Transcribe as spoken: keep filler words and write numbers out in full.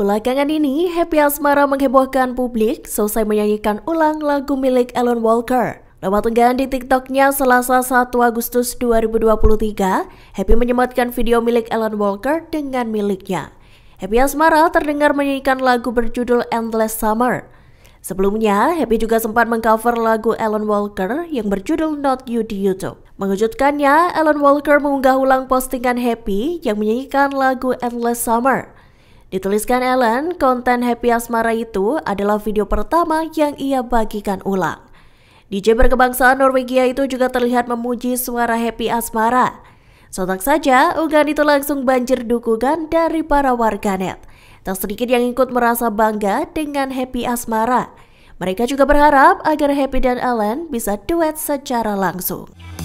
Belakangan ini, Happy Asmara menghebohkan publik selesai menyanyikan ulang lagu milik Alan Walker. Lewat unggahan di TikToknya Selasa satu Agustus dua ribu dua puluh tiga, Happy menyematkan video milik Alan Walker dengan miliknya. Happy Asmara terdengar menyanyikan lagu berjudul Endless Summer. Sebelumnya, Happy juga sempat mengcover lagu Alan Walker yang berjudul Not You di YouTube. Mengejutkannya, Alan Walker mengunggah ulang postingan Happy yang menyanyikan lagu Endless Summer. Dituliskan Alan, konten Happy Asmara itu adalah video pertama yang ia bagikan ulang. D J berkebangsaan Norwegia itu juga terlihat memuji suara Happy Asmara. Sontak saja, unggahan itu langsung banjir dukungan dari para warganet. Tak sedikit yang ikut merasa bangga dengan Happy Asmara. Mereka juga berharap agar Happy dan Alan bisa duet secara langsung.